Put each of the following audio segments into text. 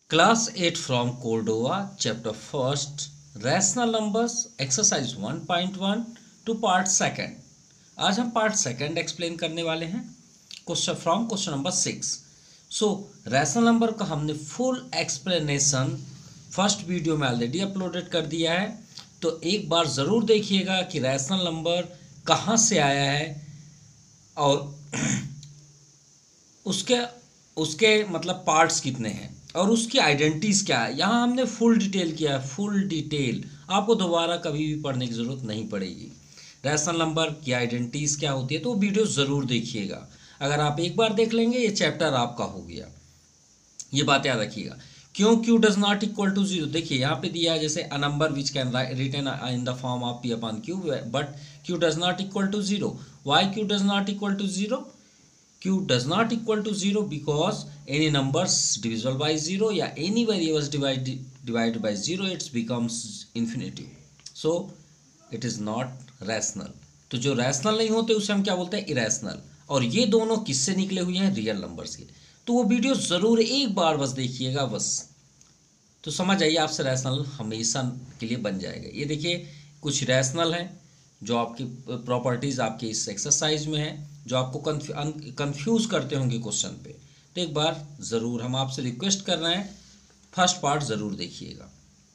Class 8 from Cordova, Chapter 1st, Rational Numbers, Exercise 1.1 to Part 2nd. आज हम Part 2nd explain करने वाले हैं question number 6. So rational number का हमने फुल एक्सप्लेनेशन फर्स्ट वीडियो में ऑलरेडी अपलोडेड कर दिया है, तो एक बार ज़रूर देखिएगा कि रैशनल नंबर कहाँ से आया है और उसके उसके मतलब पार्ट्स कितने हैं और उसकी आइडेंटिटीज़ क्या है. यहाँ हमने फुल डिटेल किया है, फुल डिटेल. आपको दोबारा कभी भी पढ़ने की ज़रूरत नहीं पड़ेगी. रैशनल नंबर की आइडेंटिटीज़ क्या होती है तो वीडियो ज़रूर देखिएगा. अगर आप एक बार देख लेंगे ये चैप्टर आपका हो गया. ये बात याद रखिएगा. क्यों Q does not equal to zero. देखिए यहाँ पे दिया है जैसे a number which can written in the form of P upon Q but Q does not equal to zero. Why Q does not equal to zero. Q does not equal to 0 because any numbers divisible by 0 या any variables divided by 0 it becomes infinitive. So it is not rational. तो जो rational नहीं होते उसे हम क्या बोलते हैं, इरेशनल. और ये दोनों किससे निकले हुए हैं, रियल नंबर्स के. तो वो वीडियो ज़रूर एक बार बस देखिएगा बस, तो समझ आइए आपसे रैशनल हमेशा के लिए बन जाएगा. ये देखिए कुछ रैशनल हैं जो आपकी प्रॉपर्टीज़ आपके इस एक्सरसाइज में है, जो आपको कंफ्यूज करते होंगे क्वेश्चन पे. तो एक बार ज़रूर हम आपसे रिक्वेस्ट कर रहे हैं फर्स्ट पार्ट ज़रूर देखिएगा.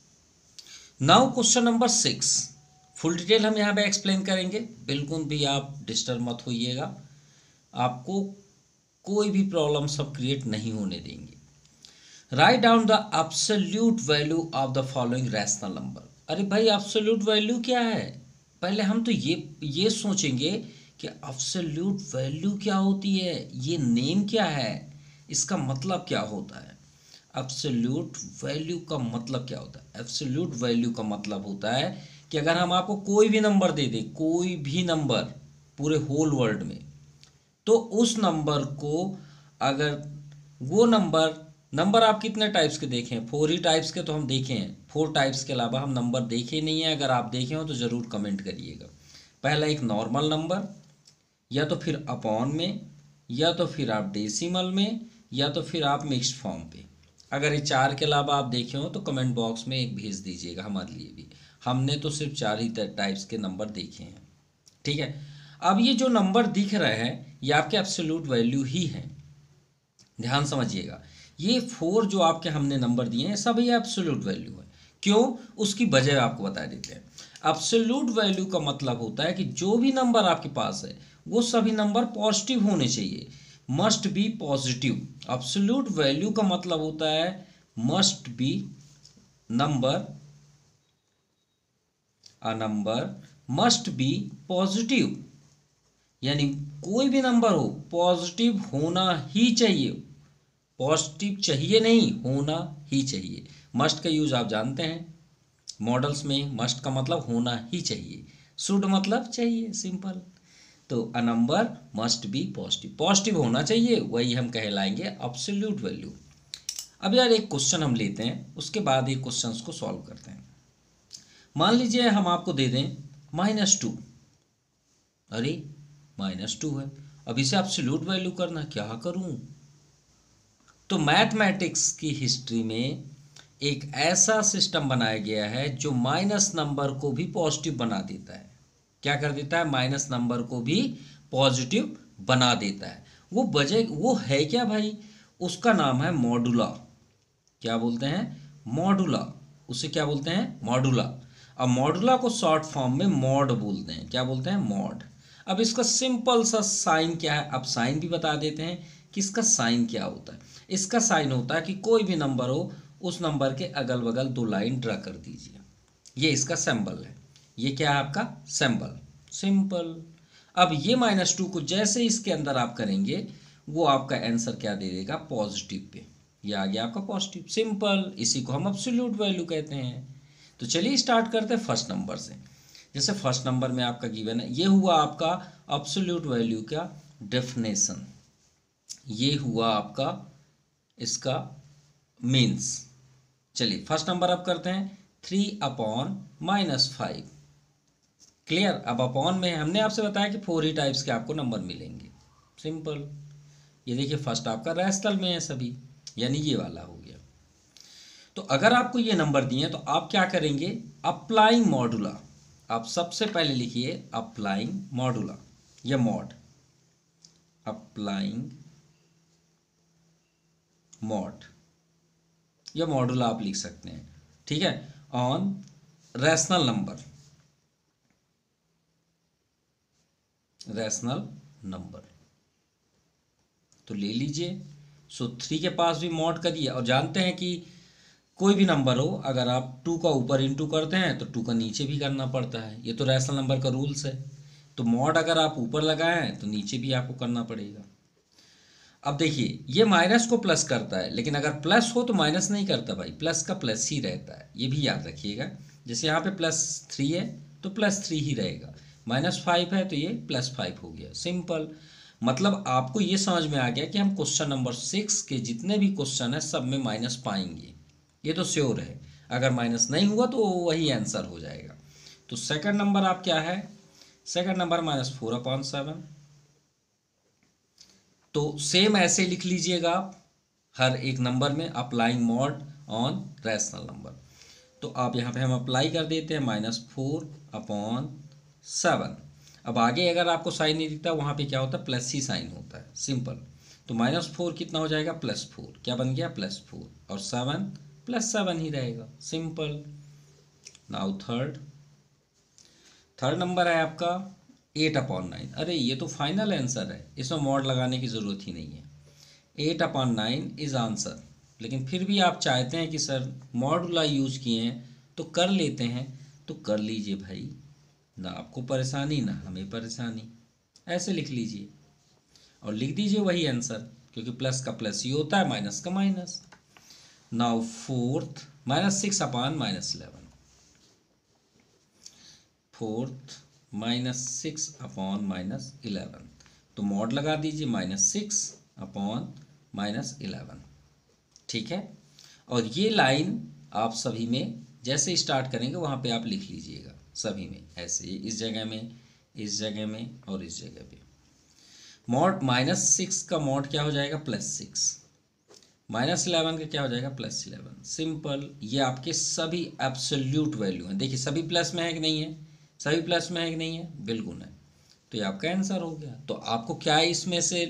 Now question number 6 full detail हम यहाँ पे एक्सप्लेन करेंगे. बिल्कुल भी आप डिस्टर्ब मत होइएगा, आपको कोई भी प्रॉब्लम सब क्रिएट नहीं होने देंगे. Write down the absolute value of the following rational number. अरे भाई एब्सोल्यूट वैल्यू क्या है, पहले हम तो ये सोचेंगे कि एब्सोल्यूट वैल्यू क्या होती है, ये नेम क्या है, इसका मतलब क्या होता है. एब्सोल्यूट वैल्यू का मतलब क्या होता है. एब्सोल्यूट वैल्यू का मतलब होता है कि अगर हम आपको कोई भी नंबर दे दें, कोई भी नंबर पूरे होल वर्ल्ड में, तो उस नंबर को अगर वो नंबर आप कितने टाइप्स के देखें, 4 ही टाइप्स के तो हम देखे हैं. 4 टाइप्स के अलावा हम नंबर देखे नहीं हैं. अगर आप देखे हो तो ज़रूर कमेंट करिएगा. पहला एक नॉर्मल नंबर, या तो फिर अपॉन में, या तो फिर आप डेसिमल में, या तो फिर आप मिक्स्ड फॉर्म पे. अगर ये 4 के अलावा आप देखे हो तो कमेंट बॉक्स में एक भेज दीजिएगा हमारे लिए भी. हमने तो सिर्फ 4 ही टाइप्स के नंबर देखे हैं. ठीक है. अब ये जो नंबर दिख रहे हैं ये आपके एब्सोल्यूट वैल्यू ही हैं. ध्यान समझिएगा, ये 4 जो आपके हमने नंबर दिए हैं सब ये एब्सोल्यूट वैल्यू है. क्यों, उसकी वजह आपको बता देते हैं. एब्सोल्यूट वैल्यू का मतलब होता है कि जो भी नंबर आपके पास है वो सभी नंबर पॉजिटिव होने चाहिए, must be positive. Absolute value का मतलब होता है must be number, a number must be positive. यानी कोई भी नंबर हो पॉजिटिव होना ही चाहिए. पॉजिटिव चाहिए नहीं, होना ही चाहिए. मस्ट का यूज आप जानते हैं, मॉडल्स में मस्ट का मतलब होना ही चाहिए, शुड मतलब चाहिए, सिंपल. तो a number must be positive, positive होना चाहिए, वही हम कहलाएंगे एब्सोल्यूट वैल्यू. अब यार एक क्वेश्चन हम लेते हैं, उसके बाद एक क्वेश्चन को सॉल्व करते हैं. मान लीजिए हम आपको दे दें -2. अरे -2 है, अब इसे एब्सोल्यूट वैल्यू करना, क्या करूं. तो मैथमेटिक्स की हिस्ट्री में एक ऐसा सिस्टम बनाया गया है जो माइनस नंबर को भी पॉजिटिव बना देता है. क्या कर देता है, माइनस नंबर को भी पॉजिटिव बना देता है. वो है क्या भाई, उसका नाम है मॉडुला. क्या बोलते हैं, मॉडुला. उसे क्या बोलते हैं, मॉडुला. अब मॉडुला को शॉर्ट फॉर्म में मॉड बोलते हैं. क्या बोलते हैं, मॉड. अब इसका सिंपल सा साइन क्या है, अब साइन भी बता देते हैं कि इसका साइन क्या होता है. इसका साइन होता है कि कोई भी नंबर हो उस नंबर के अगल बगल 2 लाइन ड्रा कर दीजिए. ये इसका सिंबल है. ये क्या है आपका सिंबल, सिंपल. अब ये -2 को जैसे इसके अंदर आप करेंगे वो आपका आंसर क्या दे देगा, पॉजिटिव पे. ये आ गया आपका पॉजिटिव, सिंपल. इसी को हम एब्सोल्यूट वैल्यू कहते हैं. तो चलिए स्टार्ट करते हैं फर्स्ट नंबर से. जैसे फर्स्ट नंबर में आपका गिवन है, ये हुआ आपका एब्सोल्यूट वैल्यू का डेफिनेशन, ये हुआ आपका इसका मीन्स. चलिए फर्स्ट नंबर अब करते हैं 3/-5. क्लियर. अब अपॉन में हमने आपसे बताया कि 4 ही टाइप्स के आपको नंबर मिलेंगे, सिंपल. ये देखिए फर्स्ट आपका रैशनल में है सभी, यानी ये वाला हो गया. तो अगर आपको ये नंबर दिए हैं तो आप क्या करेंगे, अप्लाइंग मॉडुला, आप सबसे पहले लिखिए अप्लाइंग मॉडुला या मॉड, अप्लाइंग मॉड या मॉडुला आप लिख सकते हैं, ठीक है, on rational number, rational number तो ले लीजिए। सो 3 के पास भी मॉड करिए, और जानते हैं कि कोई भी नंबर हो अगर आप 2 का ऊपर इंटू करते हैं तो 2 का नीचे भी करना पड़ता है, ये तो रैशनल नंबर का रूल्स है। तो मॉड अगर आप ऊपर लगाए हैं तो नीचे भी आपको करना पड़ेगा। अब देखिए ये माइनस को प्लस करता है, लेकिन अगर प्लस हो तो माइनस नहीं करता भाई, प्लस का प्लस ही रहता है, ये भी याद रखिएगा। जैसे यहाँ पे +3 है तो +3 ही रहेगा, -5 है तो ये +5 हो गया, सिंपल। मतलब आपको ये समझ में आ गया कि हम क्वेश्चन नंबर 6 के जितने भी क्वेश्चन है सब में माइनस पाएंगे, ये तो श्योर है। अगर माइनस नहीं हुआ तो वही आंसर हो जाएगा। तो सेकंड नंबर आप क्या है, सेकंड नंबर -4/7। तो सेम ऐसे लिख लीजिएगा आप हर एक नंबर में, applying mod on rational number. तो आप यहाँ पे हम अप्लाई कर देते हैं -4/7। अब आगे अगर आपको साइन नहीं दिखता वहाँ पे क्या होता है, प्लस ही साइन होता है, सिंपल। तो -4 कितना हो जाएगा, +4, क्या बन गया +4, और 7 +7 ही रहेगा, सिंपल। नाउ थर्ड नंबर है आपका 8/9। अरे ये तो फाइनल आंसर है, इसमें मॉड लगाने की ज़रूरत ही नहीं है, 8/9 इज आंसर। लेकिन फिर भी आप चाहते हैं कि सर मॉडुला यूज किए हैं तो कर लेते हैं, तो कर लीजिए भाई, ना आपको परेशानी ना हमें परेशानी, ऐसे लिख लीजिए और लिख दीजिए वही आंसर, क्योंकि प्लस का प्लस ही होता है, माइनस का माइनस। नाउ फोर्थ -6/-11, फोर्थ -6/-11, तो मॉड लगा दीजिए -6/-11, ठीक है। और ये लाइन आप सभी में जैसे स्टार्ट करेंगे वहाँ पे आप लिख लीजिएगा सभी में, ऐसे इस जगह में, इस जगह में और इस जगह पे। मॉड -6 का मॉड क्या हो जाएगा, +6, -11 का क्या हो जाएगा, +11, सिंपल। ये आपके सभी एब्सोल्यूट वैल्यू हैं, देखिए सभी प्लस में है कि नहीं है, सभी प्लस में है कि नहीं है, बिल्कुल है, तो ये आपका आंसर हो गया। तो आपको क्या इसमें से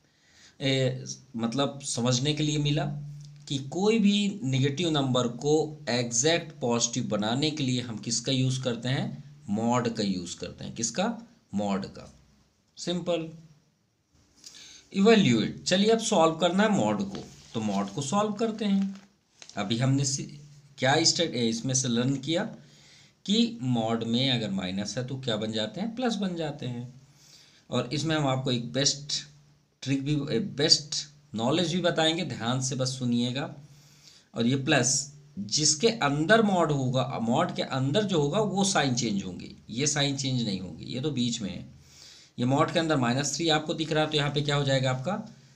मतलब समझने के लिए मिला कि कोई भी नेगेटिव नंबर को एग्जैक्ट पॉजिटिव बनाने के लिए हम किसका यूज़ करते हैं, मॉड का यूज़ करते हैं, किसका, मॉड का, सिंपल। इवैल्यूएट, चलिए अब सॉल्व करना है मॉड को, तो मॉड को सॉल्व करते हैं। अभी हमने क्या इसमें से लर्न किया कि मॉड में अगर माइनस है तो क्या बन जाते हैं, प्लस बन जाते हैं। और इसमें हम आपको एक बेस्ट ट्रिक भी, बेस्ट नॉलेज भी बताएंगे, ध्यान से बस सुनिएगा। और ये प्लस जिसके अंदर मॉड होगा, मॉड के अंदर जो होगा वो साइन चेंज होंगे, ये साइन चेंज नहीं होंगे, ये तो बीच में है। ये मॉड के अंदर -3 आपको दिख रहा है तो यहाँ पे क्या हो जाएगा आपका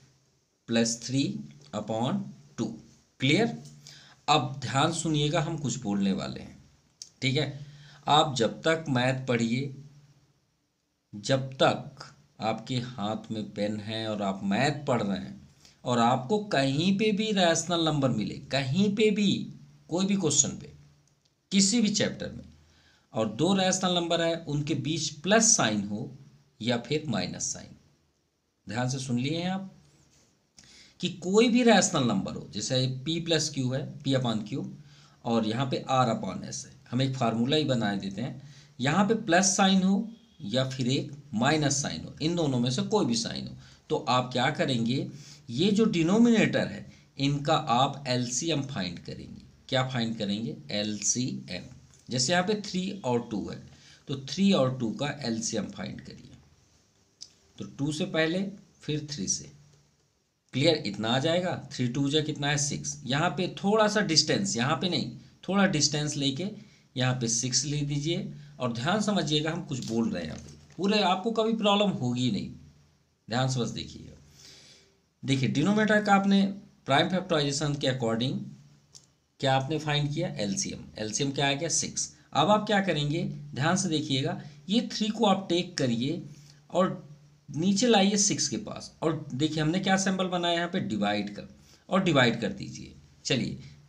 +3/2, क्लियर। अब ध्यान सुनिएगा, हम कुछ बोलने वाले हैं, ठीक है। आप जब तक मैथ पढ़िए, जब तक आपके हाथ में पेन है और आप मैथ पढ़ रहे हैं और आपको कहीं पे भी रैशनल नंबर मिले, कहीं पे भी कोई भी क्वेश्चन पे किसी भी चैप्टर में, और 2 रैशनल नंबर है उनके बीच प्लस साइन हो या फिर माइनस साइन, ध्यान से सुन लिए हैं आप, कि कोई भी रैशनल नंबर हो, जैसे P+Q है, P/Q, और यहाँ पे R/S है, हम एक फार्मूला ही बना देते हैं, यहाँ पे प्लस साइन हो या फिर एक माइनस साइन हो, इन दोनों में से कोई भी साइन हो, तो आप क्या करेंगे, ये जो डिनोमिनेटर है इनका आप एलसीएम फाइंड करेंगे। क्या फाइंड करेंगे, एलसीएम। जैसे यहाँ पे 3 और 2 है तो 3 और 2 का एलसीएम फाइंड करिए, तो 2 से पहले फिर 3 से, क्लियर, इतना आ जाएगा, 3 2 जा कितना है 6, यहाँ पे थोड़ा सा डिस्टेंस, यहाँ पे नहीं, थोड़ा डिस्टेंस लेके यहाँ पे 6 ले दीजिए। और ध्यान समझिएगा हम कुछ बोल रहे हैं यहाँ पे, पूरे आपको कभी प्रॉब्लम होगी नहीं, ध्यान से बस देखिएगा। देखिए डिनोमिनेटर का आपने प्राइम फैक्टराइजेशन के अकॉर्डिंग क्या आपने फाइंड किया, एलसीएम, एलसीएम क्या आ गया 6। अब आप क्या करेंगे, ध्यान से देखिएगा, ये 3 को आप टेक करिए और नीचे लाइए 6 के पास, और देखिए हमने क्या सिंबल बनाया यहाँ पे, डिवाइड कर, और डिवाइड कर दीजिए। चलिए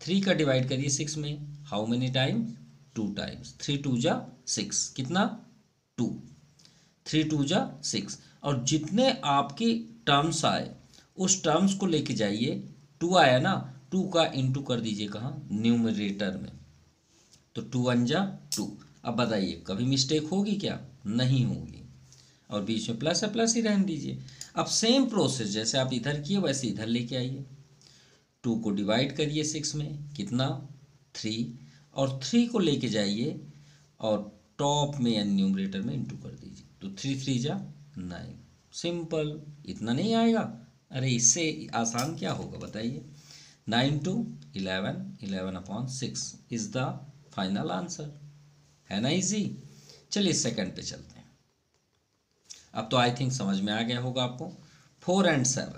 3 का डिवाइड करिए 6 में, हाउ मेनी टाइम, 2 टाइम्स, 3 2 जा 6, कितना 2, 3 2 जा 6। और जितने आपकी टर्म्स आए उस टर्म्स को लेके जाइए, 2 आया ना, 2 का इंटू कर दीजिए कहाँ, न्यूमरेटर में, तो 2 1 जा 2। अब बताइए कभी मिस्टेक होगी क्या, नहीं होगी, और बीच में प्लस है प्लस ही रहने दीजिए। अब सेम प्रोसेस जैसे आप इधर किए वैसे इधर लेके आइए, 2 को डिवाइड करिए 6 में, कितना 3, और 3 को लेके जाइए और टॉप में या न्यूमरेटर में इंटू कर दीजिए, तो 3 3 जा 9, सिंपल। इतना नहीं आएगा, अरे इससे आसान क्या होगा बताइए, 9 2 11, 11/6 इज द फाइनल आंसर, है ना इजी। चलिए सेकंड पे चलते हैं। अब तो आई थिंक समझ में आ गया होगा आपको। 4 and 7,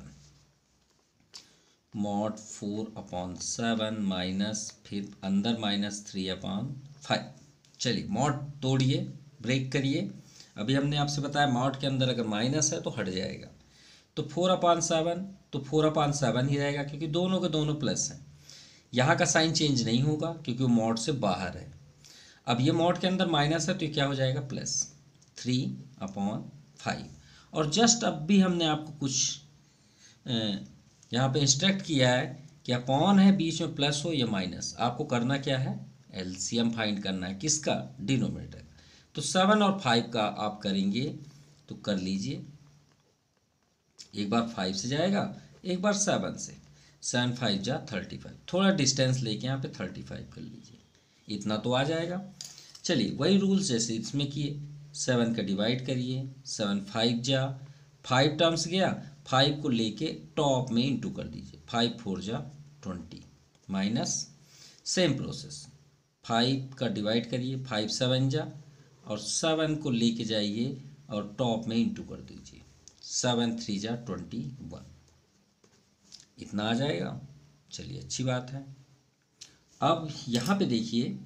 मॉड 4/7 माइनस, फिर अंदर -3/5। चलिए मॉड तोड़िए, ब्रेक करिए। अभी हमने आपसे बताया मॉड के अंदर अगर माइनस है तो हट जाएगा, तो 4/7 तो 4/7 ही रहेगा, क्योंकि दोनों के दोनों प्लस हैं। यहाँ का साइन चेंज नहीं होगा क्योंकि वो मॉड से बाहर है। अब ये मॉड के अंदर माइनस है तो ये क्या हो जाएगा, प्लस 3/5। और जस्ट अब भी हमने आपको कुछ यहाँ पे इंस्ट्रक्ट किया है कि अपॉन है, बीच में प्लस हो या माइनस, आपको करना क्या है, एलसीएम फाइंड करना है, किसका, डिनोमिनेटर। तो 7 और 5 का आप करेंगे तो कर लीजिए, एक बार 5 से जाएगा, एक बार 7 से, 7 5 जा 35, थोड़ा डिस्टेंस लेके यहाँ पे 35 कर लीजिए, इतना तो आ जाएगा। चलिए वही रूल्स जैसे इसमें किए, 7 का डिवाइड करिए, 7 5 जा 5 टर्म्स गया, 5 को लेके टॉप में इंटू कर दीजिए, 5 4 जा 20 माइनस, सेम प्रोसेस, 5 का डिवाइड करिए, 5 7 जा, और 7 को लेके जाइए और टॉप में इंटू कर दीजिए, 7 3 जा 21, इतना आ जाएगा। चलिए अच्छी बात है। अब यहाँ पे देखिए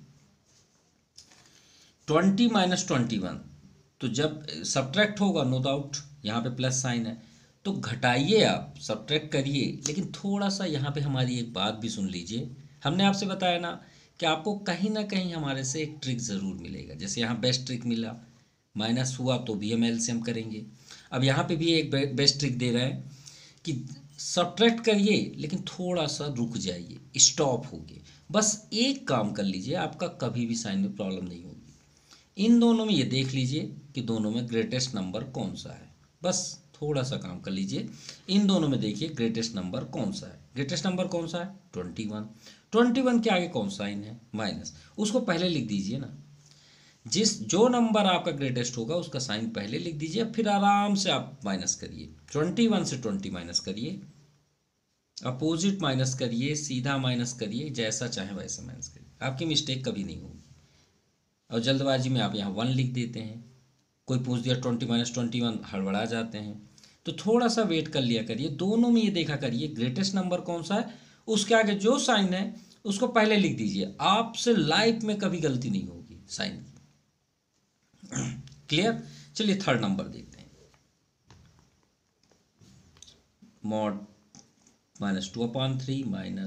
20 - 21, तो जब सब्ट्रैक्ट होगा नो डाउट, यहाँ पे प्लस साइन है तो घटाइए, आप सब्ट्रैक्ट करिए, लेकिन थोड़ा सा यहाँ पे हमारी एक बात भी सुन लीजिए। हमने आपसे बताया ना कि आपको कहीं ना कहीं हमारे से एक ट्रिक ज़रूर मिलेगा, जैसे यहाँ बेस्ट ट्रिक मिला, माइनस हुआ तो भी हम एलसीएम करेंगे। अब यहाँ पे भी एक बेस्ट ट्रिक दे रहे हैं कि सब्ट्रैक्ट करिए लेकिन थोड़ा सा रुक जाइए, स्टॉप होगे, बस एक काम कर लीजिए, आपका कभी भी साइन में प्रॉब्लम नहीं होगी। इन दोनों में ये देख लीजिए कि दोनों में ग्रेटेस्ट नंबर कौन सा है, बस थोड़ा सा काम कर लीजिए, इन दोनों में देखिए ग्रेटेस्ट नंबर कौन सा है। ग्रेटेस्ट नंबर कौन सा है, 21। 21 के आगे कौन साइन है, माइनस, उसको पहले लिख दीजिए ना, जो नंबर आपका ग्रेटेस्ट होगा उसका साइन पहले लिख दीजिए, फिर आराम से आप माइनस करिए, 21 से 20 माइनस करिए, अपोजिट माइनस करिए, सीधा माइनस करिए, जैसा चाहे वैसे माइनस करिए, आपकी मिस्टेक कभी नहीं होगी। और जल्दबाजी में आप यहाँ 1 लिख देते हैं, कोई पूछ दिया 20 - 21, हड़बड़ा जाते हैं। तो थोड़ा सा वेट कर लिया करिए, दोनों में ये देखा करिए ग्रेटेस्ट नंबर कौन सा है, उसके आगे जो साइन है उसको पहले लिख दीजिए, आपसे लाइफ में कभी गलती नहीं होगी साइन की। क्लियर। चलिए थर्ड नंबर देखते हैं, मॉड -2/3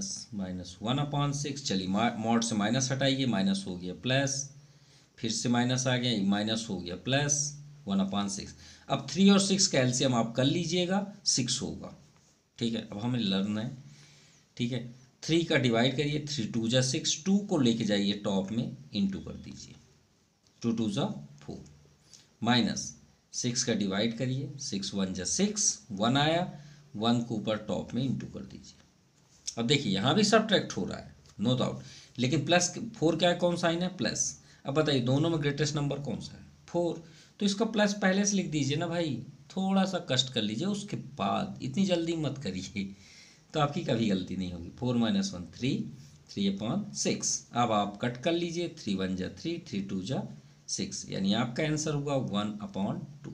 -1/6। चलिए मॉड से माइनस हटाइए, माइनस हो गया प्लस, फिर से माइनस आ गया, माइनस हो गया प्लस 1/6। अब 3 और 6 का एलसीएम आप कर लीजिएगा, 6 होगा, ठीक है। अब हमें लर्न है, ठीक है। 3 का डिवाइड करिए, 3 2 जा 6, 2 को लेके जाइए टॉप में, इंटू कर दीजिए, 2 2 जा 4, माइनस 6 का डिवाइड करिए, 6 1 जा 6, 1 आया, 1 को ऊपर टॉप में इंटू कर दीजिए। अब देखिए यहाँ भी सब्ट्रैक्ट हो रहा है नो डाउट, लेकिन प्लस 4 क्या है, कौन साइन है, प्लस। अब बताइए दोनों में ग्रेटेस्ट नंबर कौन सा है, 4, तो इसका प्लस पहले से लिख दीजिए ना भाई, थोड़ा सा कष्ट कर लीजिए उसके बाद, इतनी जल्दी मत करिए, तो आपकी कभी गलती नहीं होगी। 4 - 1 3, 3/6। अब आप कट कर लीजिए, 3 1 जा 3, 3 2 जा 6, यानी आपका आंसर होगा 1/2।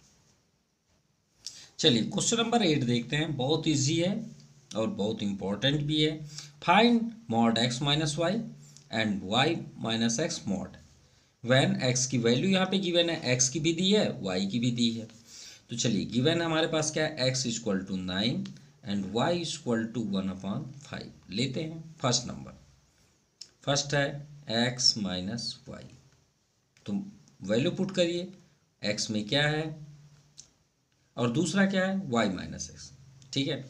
चलिए क्वेश्चन नंबर 8 देखते हैं, बहुत इजी है और बहुत इंपॉर्टेंट भी है। Find mod x - y and y - x mod when x की वैल्यू यहाँ पे गिवन है, x की भी दी है, y की भी दी है। तो चलिए गिवन हमारे पास क्या है, x = 9 एंड y = 1/5 लेते हैं। फर्स्ट नंबर फर्स्ट है x माइनस वाई, तो वैल्यू पुट करिए, x में क्या है और दूसरा क्या है y माइनस एक्स। ठीक है,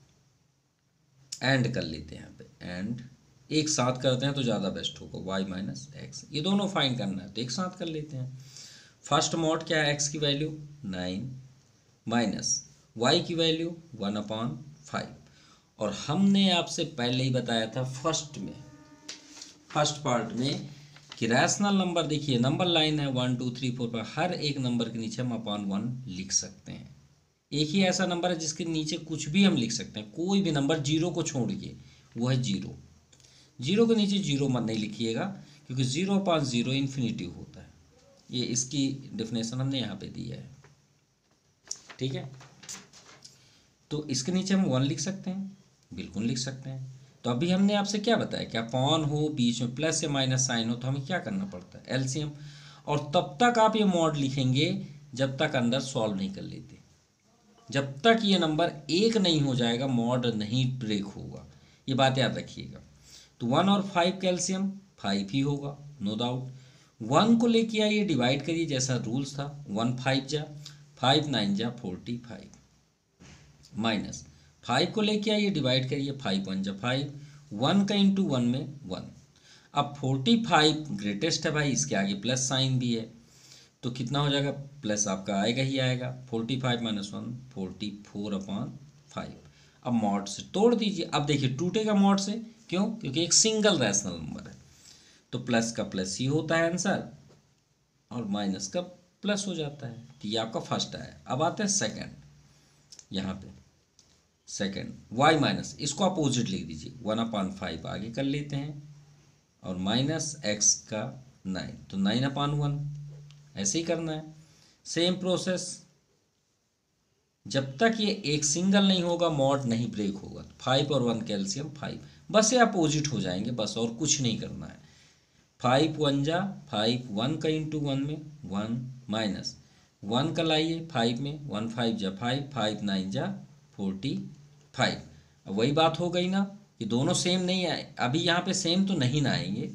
एंड कर लेते हैं यहाँ पे, एंड एक साथ करते हैं तो ज़्यादा बेस्ट होगा, y माइनस एक्स, ये दोनों फाइंड करना है तो एक साथ कर लेते हैं। फर्स्ट मॉड क्या है, x की वैल्यू 9 माइनस y की वैल्यू 1/5, और हमने आपसे पहले ही बताया था फर्स्ट पार्ट में कि रैशनल नंबर, देखिए नंबर लाइन है 1 2 3 4 5, हर एक नंबर के नीचे हम अपॉन 1 लिख सकते हैं। एक ही ऐसा नंबर है जिसके नीचे कुछ भी हम लिख सकते हैं, कोई भी नंबर जीरो को छोड़ के, वो है जीरो। जीरो के नीचे जीरो मत नहीं लिखिएगा, क्योंकि 0/0 इन्फिनिटी होता है। ये इसकी डेफिनेशन हमने यहाँ पे दी है। ठीक है, तो इसके नीचे हम 1 लिख सकते हैं, बिल्कुल लिख सकते हैं। तो अभी हमने आपसे क्या बताया कि अपॉन हो, बीच में प्लस या माइनस साइन हो, तो हमें क्या करना पड़ता है, एलसीएम। और तब तक आप ये मॉड लिखेंगे जब तक अंदर सॉल्व नहीं कर लेते। जब तक ये नंबर एक नहीं हो जाएगा मॉड नहीं ब्रेक होगा, ये बात याद रखिएगा। तो 1 और 5 कैल्शियम 5 ही होगा, नो डाउट। 1 को लेके आइए, डिवाइड करिए जैसा रूल्स था, 1 5 जा 5 9 जा 45, माइनस 5 को लेके आइए, डिवाइड करिए, 5 1 जा 5, 1 का इंटू 1 में 1। अब 45 ग्रेटेस्ट है भाई, इसके आगे प्लस साइन भी है, तो कितना हो जाएगा, प्लस आपका आएगा ही आएगा, 45 माइनस 1 44/5। अब मॉड से तोड़ दीजिए, अब देखिए टूटेगा मॉड से, क्यों, क्योंकि एक सिंगल रैशनल नंबर है, तो प्लस का प्लस ही होता है आंसर, और माइनस का प्लस हो जाता है। तो ये आपका फर्स्ट आया। अब आते हैं सेकंड, यहाँ पे सेकंड y माइनस, इसको अपोजिट लिख दीजिए, 1/5 आगे कर लेते हैं, और माइनस x का 9, तो 9/1, ऐसे ही करना है। सेम प्रोसेस, जब तक ये एक सिंगल नहीं होगा मॉड नहीं ब्रेक होगा। 5 और 1 कैल्शियम 5, बस ये अपोजिट हो जाएंगे, बस और कुछ नहीं करना है। 5 1 जा 5, 1 का इंटू 1 में 1, माइनस 1 का लाइए 5 में, 1 5 जा 5, 5 9 जा 45। अब वही बात हो गई ना कि दोनों सेम नहीं आए, अभी यहाँ पे सेम तो नहीं ना आएंगे,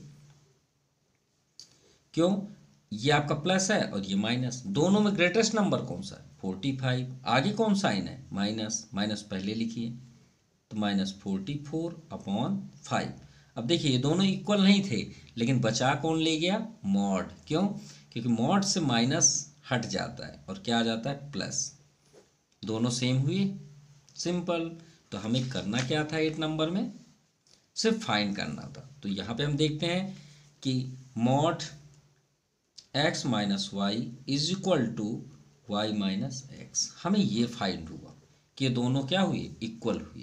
क्यों, ये आपका प्लस है और ये माइनस, दोनों में ग्रेटेस्ट नंबर कौन सा है, 45। आगे कौन साइन है, माइनस, माइनस पहले लिखिए, तो -44/5। अब देखिए ये दोनों इक्वल नहीं थे, लेकिन बचा कौन ले गया, मॉड, क्यों, क्योंकि मॉड से माइनस हट जाता है और क्या आ जाता है, प्लस, दोनों सेम हुए, सिंपल। तो हमें करना क्या था 8 नंबर में, सिर्फ फाइंड करना था। तो यहाँ पे हम देखते हैं कि mod x minus y is equal to y minus x, हमें ये फाइंड हुआ कि ये दोनों क्या हुए, इक्वल हुए।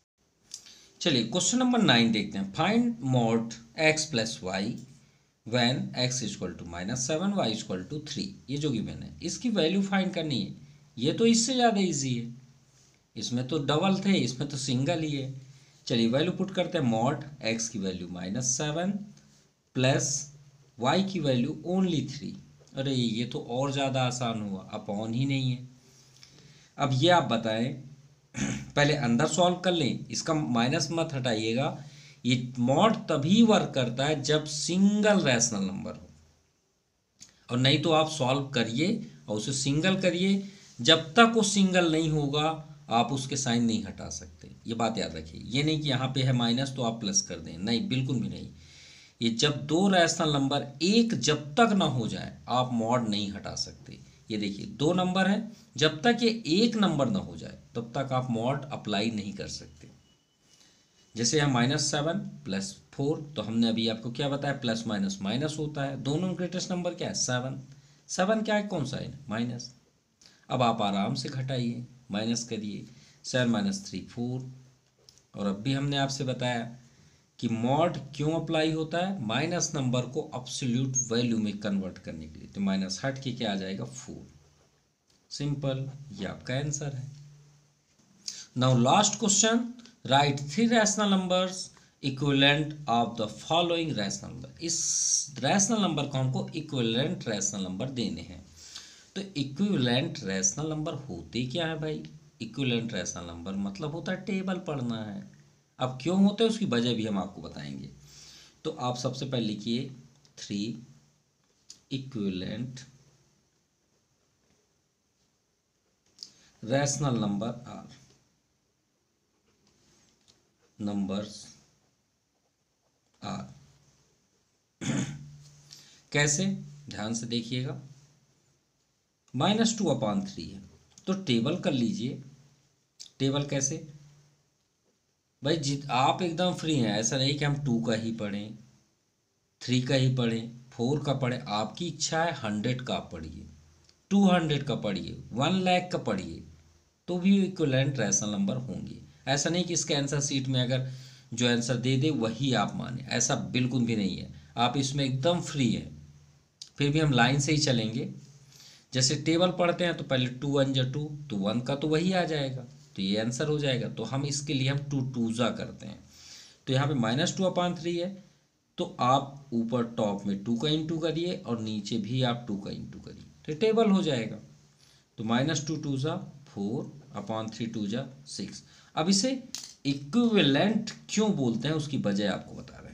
चलिए क्वेश्चन नंबर 9 देखते हैं। Find mod x plus y when x equal to -7 y equal to 3, ये जो गिवन है इसकी वैल्यू फाइंड करनी है। ये तो इससे ज़्यादा इजी है, इसमें तो डबल थे, इसमें तो सिंगल ही है। चलिए वैल्यू पुट करते हैं, मॉड x की वैल्यू -7 प्लस y की वैल्यू ओनली 3। अरे ये तो और ज़्यादा आसान हुआ, अपॉन ही नहीं है। अब ये आप बताएं, पहले अंदर सॉल्व कर लें, इसका माइनस मत हटाइएगा। ये मॉड तभी वर्क करता है जब सिंगल रैशनल नंबर हो, और नहीं तो आप सॉल्व करिए और उसे सिंगल करिए, जब तक वो सिंगल नहीं होगा आप उसके साइन नहीं हटा सकते। ये बात याद रखिए, ये नहीं कि यहाँ पे है माइनस तो आप प्लस कर दें, नहीं, बिल्कुल भी नहीं। ये जब दो रैशनल नंबर एक जब तक ना हो जाए आप मॉड नहीं हटा सकते। ये देखिए दो नंबर है, जब तक ये एक नंबर ना हो जाए तब तक आप मॉड अप्लाई नहीं कर सकते। जैसे यहाँ -7 + 4, तो हमने अभी आपको क्या बताया, प्लस माइनस माइनस होता है, दोनों ग्रेटेस्ट नंबर क्या है, 7। 7 क्या है, कौन सा है, माइनस। अब आप आराम से घटाइए, माइनस करिए, 7 - 3 4। और अब भी हमने आपसे बताया कि मॉड क्यों अप्लाई होता है, माइनस नंबर को अब्सोल्यूट वैल्यू में कन्वर्ट करने के लिए। तो माइनस हट के क्या आ जाएगा, 4। सिंपल, ये आपका आंसर है। Now last question, right 3 rational numbers equivalent of the following rational number. इस रैशनल नंबर को हमको इक्विवेलेंट रैशनल नंबर देने हैं। तो इक्विवेलेंट रैशनल नंबर होते क्या है भाई, इक्विवेलेंट रैशनल नंबर मतलब होता है टेबल पढ़ना है। अब क्यों होता है उसकी वजह भी हम आपको बताएंगे। तो तो आप सबसे पहले लिखिए 3 equivalent rational number are, numbers are. कैसे, ध्यान से देखिएगा। -2/3 है तो टेबल कर लीजिए। टेबल कैसे भाई, जित आप एकदम फ्री हैं, ऐसा नहीं कि हम 2 का ही पढ़ें, 3 का ही पढ़ें, 4 का पढ़ें। आपकी इच्छा है 100 का आप पढ़िए, 200 का पढ़िए, 1 लाख का पढ़िए, तो भी इक्विवेलेंट रैशनल नंबर होंगे। ऐसा नहीं कि इसके आंसर शीट में अगर जो आंसर दे दे वही आप माने, ऐसा बिल्कुल भी नहीं है। आप इसमें एकदम फ्री हैं। फिर भी हम लाइन से ही चलेंगे। जैसे टेबल पढ़ते हैं तो पहले 2 1 जा 2, तो 1 का तो वही आ जाएगा, तो ये आंसर हो जाएगा। तो हम इसके लिए हम 2 2 जा करते हैं। तो यहाँ पे -2/3 है, तो आप ऊपर टॉप में 2 का इंटू करिए और नीचे भी आप 2 का इंटू करिए, तो टेबल हो जाएगा। तो -2 2 जा 4/3 2 जा 6। अब इसे इक्विवेलेंट क्यों बोलते हैं उसकी वजह आपको बता रहे हैं।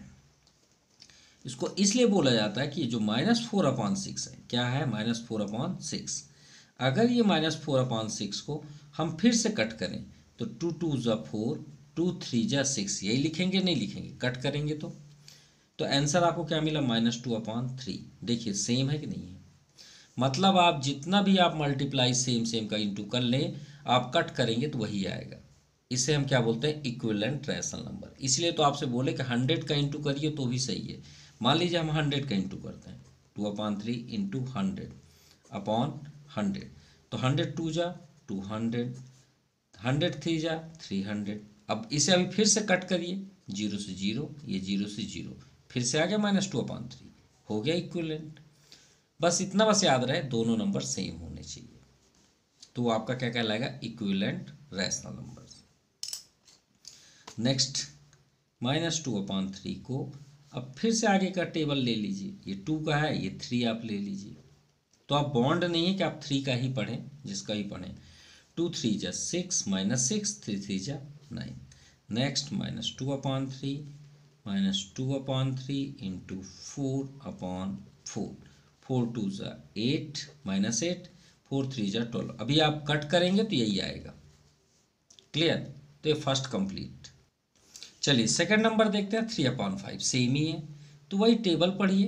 इसको इसलिए बोला जाता है कि जो -4/6 है, क्या है -4/6। अगर ये -4/6 को हम फिर से कट करें तो 2 2 जा 4, 2 3 जा 6, यही लिखेंगे, नहीं लिखेंगे, कट करेंगे तो आंसर आपको क्या मिला -2/3। देखिए सेम है कि नहीं है। मतलब आप जितना भी आप मल्टीप्लाई सेम सेम का इंटू कर लें, आप कट करेंगे तो वही आएगा। इसे हम क्या बोलते हैं, इक्विवेलेंट रैशनल नंबर। इसलिए तो आपसे बोले कि 100 का इंटू करिए तो भी सही है। मान लीजिए हम 100 का इंटू करते हैं, 2/3 इंटू 100/100, तो 100 2 जा 200, 100 3 जा 300। अब इसे अभी फिर से कट करिए, 0 से 0, ये 0 से 0, फिर से आ गया -2/3, हो गया इक्विवेलेंट। बस इतना बस याद रहे, दोनों नंबर सेम होने चाहिए, तो आपका क्या कहलाएगा, इक्विवेलेंट रैशनल नंबर्स। नेक्स्ट -2/3 को अब फिर से आगे का टेबल ले लीजिए। ये 2 का है, ये 3 आप ले लीजिए। तो आप बॉन्ड नहीं है कि आप 3 का ही पढ़ें, जिसका ही पढ़ें। 2 3 जा 6, -6, 3 3 जा 9। नेक्स्ट -2/3, -2/3 इंटू 4/4, 4 2 जा 8, -8, 4 3 जा 12। अभी आप कट करेंगे तो यही आएगा। क्लियर, तो ये फर्स्ट कंप्लीट। चलिए सेकंड नंबर देखते हैं, 3/5 सेम ही है, तो वही टेबल पढ़िए।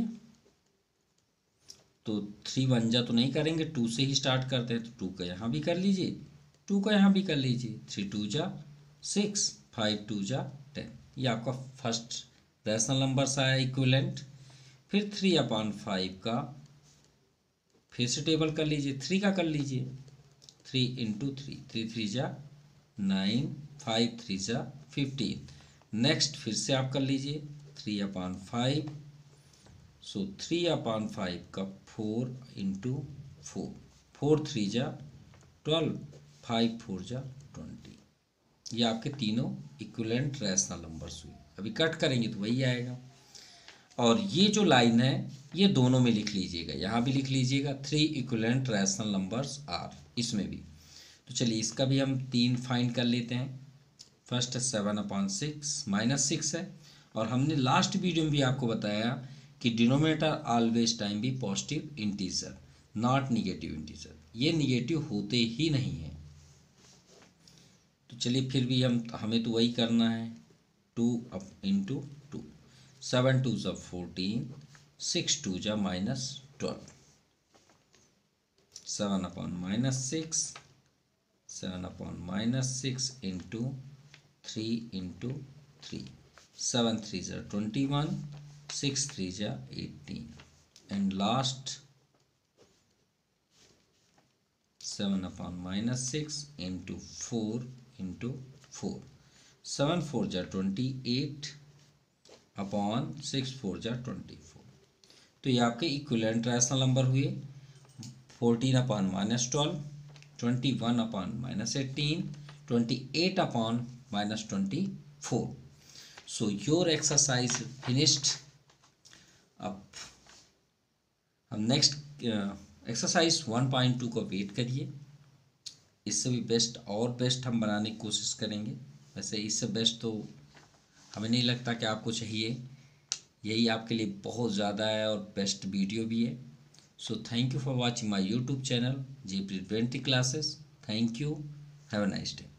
तो 3 1 जा तो नहीं करेंगे, 2 से ही स्टार्ट करते हैं, तो 2 का यहाँ भी कर लीजिए, 2 का यहाँ भी कर लीजिए। 3 2 जा 6, 5 2 जा 10, ये आपका फर्स्ट रैशनल नंबर्स आया इक्विवेलेंट। फिर 3/5 का फिर से टेबल कर लीजिए, 3 का कर लीजिए, 3 इंटू 3, 3 3 जा 9, 5 3 जा 15। नेक्स्ट फिर से आप कर लीजिए 3/5, सो 3/5 का 4 इंटू 4, 4 3 जा 12, 5 4 जा 20। ये आपके तीनों इक्विवेलेंट रैशनल नंबर्स हुए। अभी कट करेंगे तो वही आएगा। और ये जो लाइन है ये दोनों में लिख लीजिएगा, यहाँ भी लिख लीजिएगा 3 इक्विवेलेंट रैशनल नंबर्स आर, इसमें भी। तो चलिए इसका भी हम 3 फाइंड कर लेते हैं। फर्स्ट 7/6 -6 है, और हमने लास्ट वीडियो में भी आपको बताया कि डिनोमिनेटर ऑलवेज टाइम भी positive integer, not negative integer. ये निगेटिव होते ही नहीं है। तो चलिए फिर भी हमें तो वही करना है, 2 इंटू 2, 7 2 जा 14, 6 2 जा -12, 7/-6, 7/-6 इंटू 3 इंटू 3, 7 3 जा 21, 6 3 जा 18, एंड लास्ट 7/-6 इंटू 4 इंटू 4, 7 4 जा 28 अपॉन 6 4 जा 24। तो ये आपके इक्विवेलेंट रैशनल नंबर हुए। 14/-12, 21/-18, 28/-24। So your exercise finished. अब हम नेक्स्ट एक्सरसाइज 1.2 को वेट करिए। इससे भी बेस्ट और बेस्ट हम बनाने की कोशिश करेंगे। वैसे इससे बेस्ट तो हमें नहीं लगता कि आपको चाहिए। यही आपके लिए बहुत ज़्यादा है और बेस्ट वीडियो भी है। So thank you for watching my YouTube channel JP20 classes. Thank you, have a nice day.